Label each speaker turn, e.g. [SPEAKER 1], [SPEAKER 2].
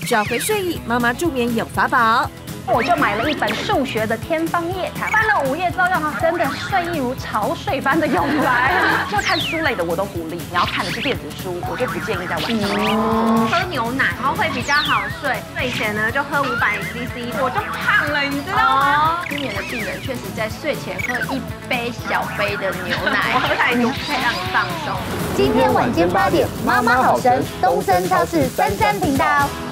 [SPEAKER 1] 找回睡意，妈妈助眠有法宝。
[SPEAKER 2] 我就买了一本数学的天方夜谭，翻了5页之后，让他真的睡意如潮水般的涌来。就看书类的我都鼓励，你要看的是电子书，我就不建议在晚上喝牛奶，然后会比较好睡。睡前呢就喝500cc，我就胖了，你知道吗？
[SPEAKER 3] 失眠的病人确实在睡前喝1杯小杯的牛奶，
[SPEAKER 2] 我喝太多可以让你放松。
[SPEAKER 4] 今天晚间8点，妈妈好神，东森超市33频道。